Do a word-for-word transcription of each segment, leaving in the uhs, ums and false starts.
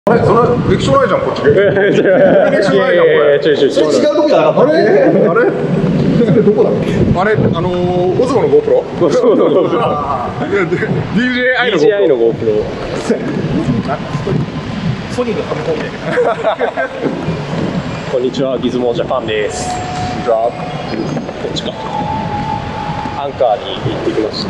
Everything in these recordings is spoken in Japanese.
あれ、そんな歴史ないじゃん、こっち。歴史ないじゃん、これ。 違う違う違う。 違うとこじゃなかった。あれ、あれ、どこだっけ。あれ、あのー、オズモの GoPro。オズモの GoPro。ディージェーアイ の GoPro。ソニーの紙コンビ。 こんにちは、ギズモジャパンです。 こんにちは。 こっちか。アンカーに行ってきまして。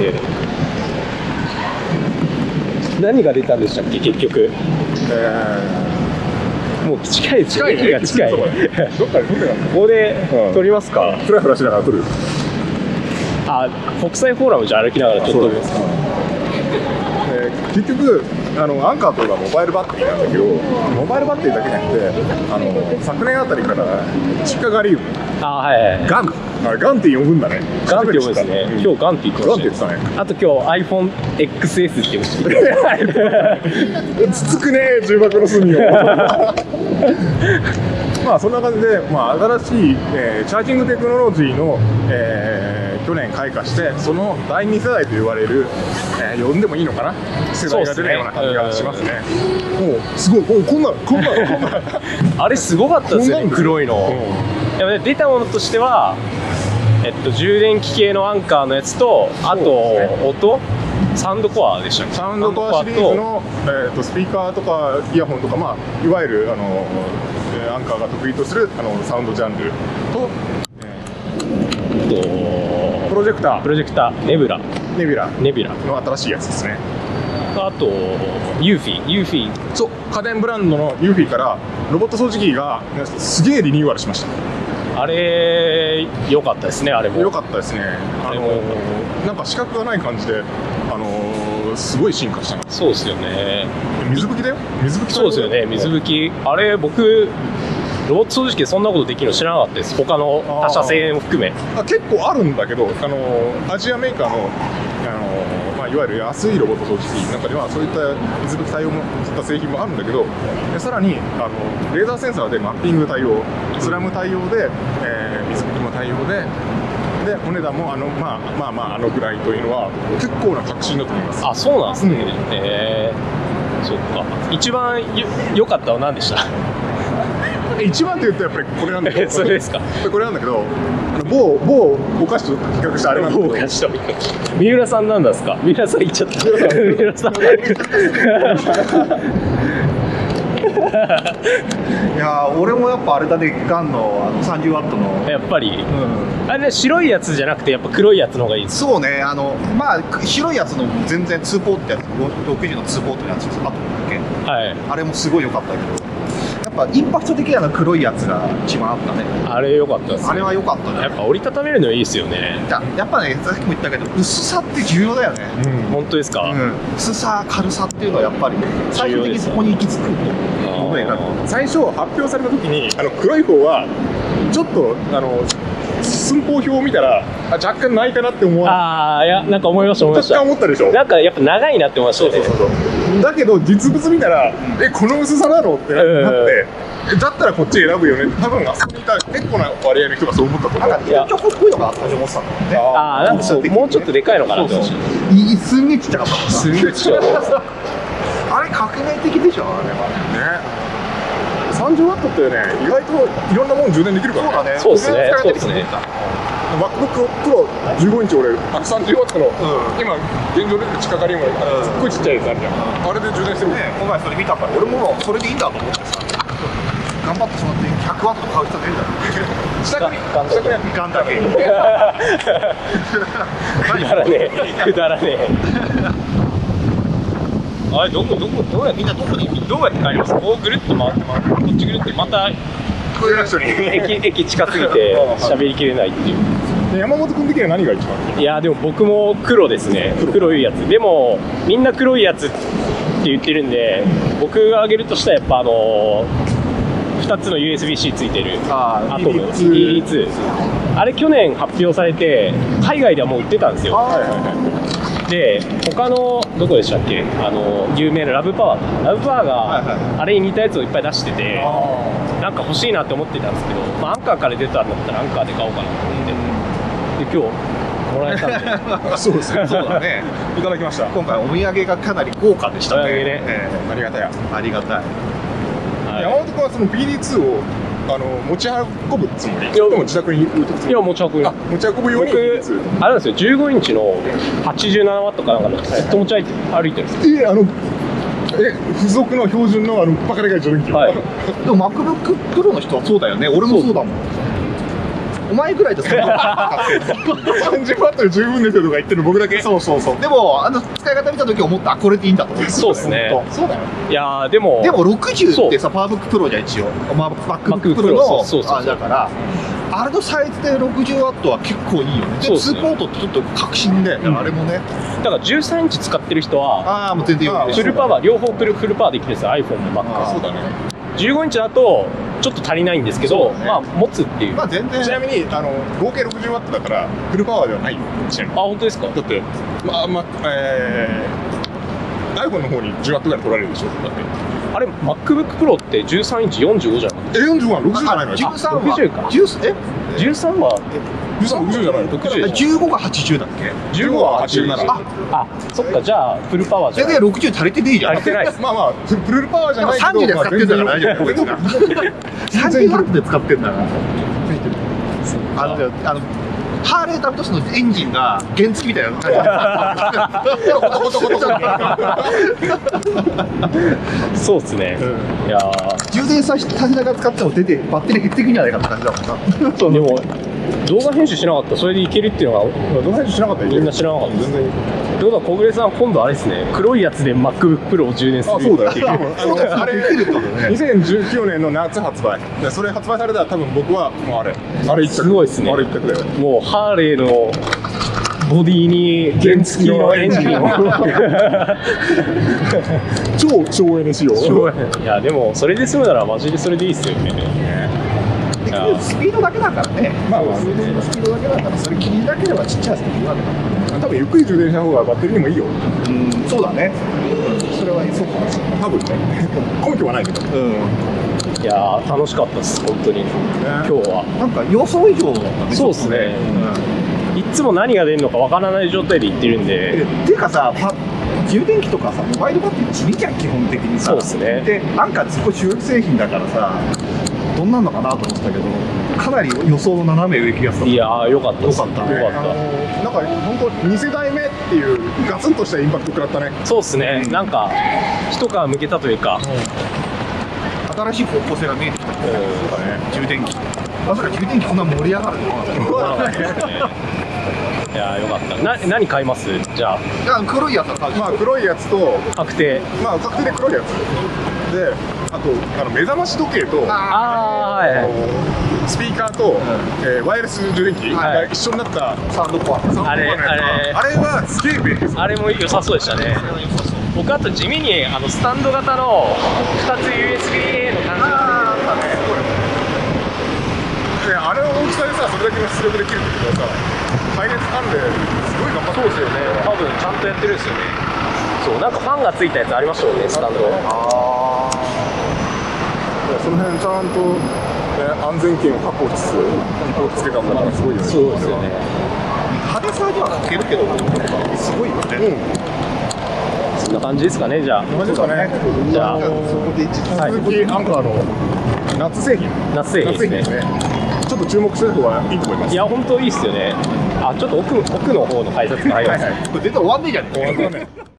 何が出たんでしたっけ、結局。 えー、もう近いですよ、駅が近い。どっかで撮ってた。ここで撮りますか。 フラフラしながら撮る。 あ、国際フォーラムじゃ歩きながらちょっと撮りますか。 えー、結局あのアンカーとかモバイルバッテリーなんだけど、モバイルバッテリーだけじゃなくて、あの昨年あたりから実家ガリウム、 あ、はいはい、 ガン、あれガンって呼ぶんだね。 ガンって呼ぶんですね。うん、今日ガンって言ってましたね。 ガンって言ってたね。 あと今日 アイフォンエックスエス って言ってました。 つつくね、重箱の隅を。まあそんな感じで、まあ、新しい、えー、チャージングテクノロジーの、えー、去年開花して、そのだいに世代と言われる、えー、呼んでもいいのかな、世代が出たような感じがしますね。もうすごい、こんなこんなこんなあれすごかったですよね、黒いの。うん、やっぱね、出たものとしては、えっと、充電器系のアンカーのやつと、あと、ね、音サウンドコアでしたっけ。 サウンドコアシリーズの、えー、とスピーカーとかイヤホンとか、まあ、いわゆるあのアンカーが得意とするあのサウンドジャンルと、えー、プロジェクタープロジェクターネビュラネビュラネビュラの新しいやつですね。 あとユーフィユーフィそう、家電ブランドのユーフィからロボット掃除機がすげえリニューアルしました。 あれ良かったですね。あれも良かったですね。あのなんか資格がない感じで、あのー、すごい進化したな。 そうですよね。 水拭きだよ。水拭き。 そうですよね。水拭き。あれ僕ロボット掃除機でそんなことできるの知らなかったです。他の他社製も含め。 あ、結構あるんだけど、あのー、アジアメーカーの、あのーまあ、いわゆる安いロボット掃除機の中にはそういった水拭き対応もした製品もあるんだけど、でさらにあのレーザーセンサーでマッピング対応、スラム対応で、えー、水拭きも対応で。でお値段もあの、まあ、まあまああのぐらいというのは結構な革新だと思います。 あ、そうなんですね。うん、えー、そっか。一番良かったのは何でした？ 一番って言うとやっぱりこれなんだけど。 それですか。 これなんだけど、あの某某お菓子と比較したあれなんだけど。 某お菓子と比較した。三浦さんなんですか。三浦さん言っちゃった。三浦さん。 いやー、俺もやっぱあれだね、ガンのあのさんじゅうワットのやっぱり、うん、あれ、ね、白いやつじゃなくてやっぱ黒いやつの方がいいです。 そうね、あのまあ白いやつの全然ツーポートってやつ、ろくじのツーポートのやつあとだっけ、 はい、 あれもすごい良かったけど、やっぱインパクト的な黒いやつが一番あったね。 あれ良かったですね。 あれは良かったね。 やっぱ折りたためるのいいですよね。 や, やっぱね、さっきも言ったけど薄さって重要だよね。 うん、本当ですか、うん、 薄さ軽さっていうのはやっぱり最終的にそこに行き着くと思うね。 最初発表された時にあの黒い方はちょっとあの寸法表を見たらあ若干ないかなって思わない。 ああ、いや、なんか思いました思いました。 若干思ったでしょ。 なんかやっぱ長いなって思いましたね。 そうそうそうそう。だけど実物見たら、うん、えこの薄さなのってなって、うん、だったらこっち選ぶよね。多分あそこにいた結構な割合の人がそう思ったと思う。 なんかチョコっぽいのが最初思ってたんだよね。 ああ、なんかそうもうちょっとでかいのかなって思いました。 すんげえちっちゃかった。 すんげえちっちゃかった。 あれ革命的でしょ、あれはね。さんじゅうワットってね、意外といろんなもの充電できるからね。 そうですね。そうですね。 MacBook Pro じゅうごインチ俺ひゃくさんじゅうワットの、うん、今現状で地下ガリウムすっごいちっちゃいやつあるじゃん、うん、あれで充電してるね。今回それ見たから俺もそれでいいんだと思ってさ、頑張ってしまってひゃくワット買う人出るだろ。 自宅に自宅にガンだけくだらねえくだらねえ。あれどこどこどうやってみんなどこにどうやって帰ります？こうぐるっと回って回ってこっちぐるってまた駅駅近すぎて喋りきれないっていう。 山本君的には何が一番いい？ いやでも僕も黒ですね。黒いやつでもみんな黒いやつって言ってるんで、僕が挙げるとしたらやっぱあのふたつの ユーエスビー-C ついてるアトム イーディーツー、 あれ去年発表されて海外ではもう売ってたんですよ。で他のどこでしたっけ、あの有名なラブパワーラブパワーがあれに似たやつをいっぱい出してて、なんか欲しいなって思ってたんですけど、まあ、アンカーから出たんだったらアンカーで買おうかなと思って、で今日もらえたんでそうですね。そうだね。いただきました。 今回お土産がかなり豪華でしたね。 お土産ね、 えー、ありがたや。 ありがたい。 はい山本君はその ピーディーツー をあの持ち運ぶつもり、でも自宅に置いとくつもり。 いや持ち運ぶあ、持ち運ぶように ピーディーツー。 僕あれなんですよ、じゅうごインチのはちじゅうななワットかなんかのずっと持ち歩いて歩いてるんですよ。 え、あのえ付属の標準のあのバカでかい助電器。 はいでも MacBook Pro の人はそうだよね。俺もそうだもん。お前ぐらいでさんじゅうワットで十分ですよとか言ってる僕だけ。 そうそうそう。でもあの使い方見た時思った、あ、これでいいんだと思って。 そうですね本当そうだよ。 いやーでもでもろくじゅうってさ、パワーブックプロじゃ一応、まあ、MacBook Pro のそうそうそうそうあだから、あれのサイズでろくじゅうワットは結構いいよね。で、 そうですねツーポートってちょっと革新で、 んあれもね。 だからじゅうさんインチ使ってる人はああ、もう全然余裕フルパワー両方フルフルパワーできるんですよ、 iPhone も Mac も。 そうだね。 じゅうごインチだとちょっと足りないんですけど、 そうだねまあ持つっていう。 まあ全然。 ちなみにあの合計ろくじゅうワットだからフルパワーではないよ。ちなみに。 あ、本当ですか。 だってまあまあえー、iPhone の方にじゅうワットぐらい取られるでしょ。だってあれ MacBook Pro ってじゅうさんインチよんじゅうごじゃなかった。 えよんじゅうごはろくじゅうじゃないの？ じゅうさんはろくじゅうかじゅうえじゅうさんはじゅうさん、ろくじゅうじゃないの？ ろくじゅうじゅうごがはちじゅうだっけ？ じゅうごははちじゅうなな。 ああ、そっか、じゃあフルパワーじゃない。 全然ろくじゅう足りてねえじゃん。 足りてないです。 まあまあフルパワーじゃないけど、 さんじゅうで使ってんだから大丈夫。 全然さんじゅうワットで使ってんだから。あのあのハーレー・ダビッドソンのエンジンが原付みたいな感じ。コトコトコトコトそうっすね。いやー充電させながら使っても出てバッテリー減っていくんじゃないかって感じだもんな。 でも動画編集しなかったらそれでいけるっていうのがどの辺しなかったらいいみんな知らなかったです。 全然いい。 ってことは小暮さん今度あれですね、黒いやつで MacBook Pro を充電するあ、そうだよ。 っていう。 多分あのあれにせんじゅうきゅうねんの夏発売で、それ発売されたら多分僕はもうあれあれ一択。 すごいっすねあれ一択だよ。 もうハーレーのボディに原付のエンジンを超省エネ仕様。 いやでもそれで済むならマジでそれでいいっすよね。 結局スピードだけだからね。 まあまあスピードだけだからそれ気になければちっちゃいスピードだけだから。 多分ゆっくり充電した方がバッテリーにもいいよ。 うん、そうだね。それはそうかもしれない。 多分ね。根拠はないけど。 うん。 いやー楽しかったです本当に、今日は。 なんか予想以上だったね。 そうっすね。いつも何が出るのかわからない状態で行ってるんで。 えていうかさ、パ充電器とかさ、モバイルバッテリー地味じゃん基本的にさ。 そうっすね。 で、なんかすごい主力製品だからさ、どんなんのかなと思ってたけど、かなり予想の斜め上気がする。 いやーよかったです。 よかったねよかっあのなんか本当に世代目っていうガツンとしたインパクト食らったね。 た。そうっすね。なんか一皮むけたというか。 新しい方向性が見えてきた。そうだね。充電器。まさか充電器こんな盛り上がるの？ いやーよかった。な何買います？じゃあ。 いや黒いやつは買う。 まあ黒いやつと、 確定。 まあ確定で黒いやつで、あとあの目覚まし時計と。 ああーはいはい。 スピーカーと、えーワイヤレス充電器はいが一緒になったサウンドコア。 あれあれあれはすげえ便利です。 あれも良さそうでしたね。僕あと地味にあのスタンド型のふたつ ユーエスビーエー の感じがあーあったね。であれの大きさでさ、それだけの出力できるってことはさ、配熱管ですごい頑張ってそうですよね。多分ちゃんとやってるんですよね。そうなんかファンがついたやつありましたよね、スタンド。 あその辺ちゃんと、ね、安全圏を確保しつつつけたんだからすごいよね。 そうですよね。 あ。派手さには欠けるけど、すごいよね。 そんな感じですかね、じゃあ。 同じですかね。 じゃあそこで一はい鈴木アンカーの夏製品。 夏製品ですね。 夏製品ですね。ちょっと注目してる方がいいと思います。 いや本当いいっすよね。あちょっと奥奥の方の改札が入ります。 これ絶対終わんねえじゃん。 本当だね。